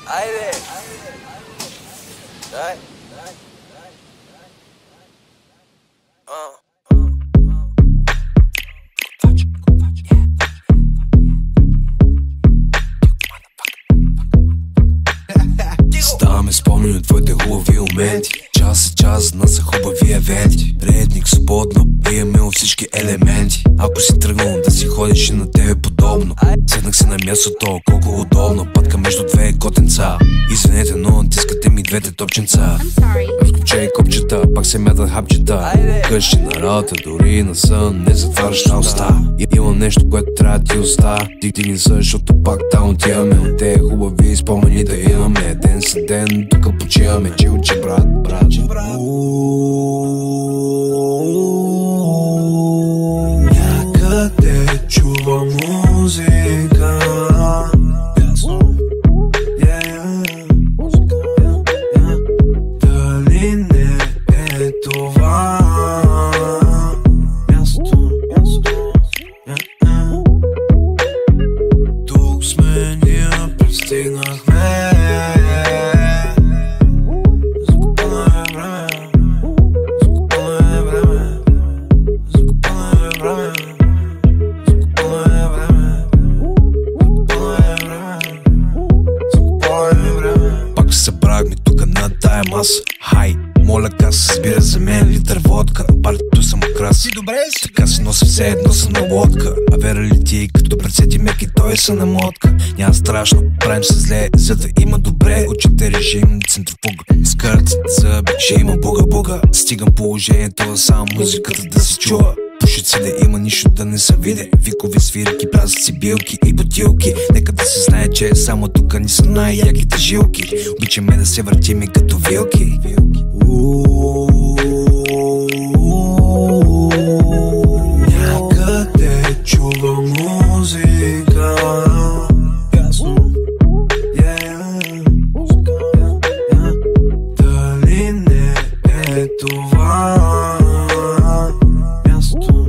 Айде! Дай! Ставаме спомени от твоите хубави моменти. Час е час, на са хубави евенти. Редник, свободно, имаме от всички елементи. Ако си тръгнал да си ходиш и на тебе подобно, седнах се на мястото, колко удобно. Пътка между две котенца. Извинете, но натискате ми двете топченца. Разкопчени копчета, пак се мятат хапчета. Къщи на работа, дори и на сън, не затваряш на уста. Имам нещо, което трябва да ти оста. Ти не са, защото пак там отиваме. От те хубави спомени да имаме. Ден за ден, тук почиваме. Чилче, брат. Някъде чувам музика. Дали не е това място? Тук сме, ние пристигнахме. Събрахме тука на тая маса. Хай, моля каса, събира за мен литър водка. На партито съм окрас. Си добре си? Така се нося все едно съм на лодка. А вера ли ти, като прецети меки, той са на мотка. Няма страшно, правим се зле, за да има добре. Учите режим, центрофуга. Скърците зъби, ще има буга-буга. Стигам положението, само музиката да се чува. Пушици да има, нищо да не са виде. Викови свирки, празници, билки и бутилки. Нека да се знае, че само тука ни са най-яките жилки. Обичаме да се въртим и като вилки. Някъде чувам музика. Дали не е това място?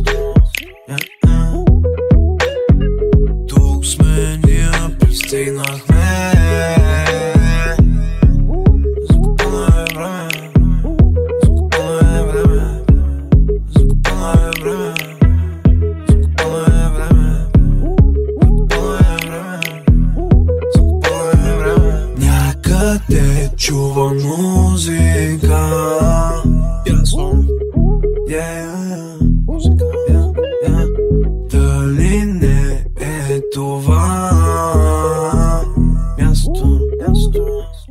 Тук сме, ние пристигнахме. Някъде чувам музика. Дали не е това място?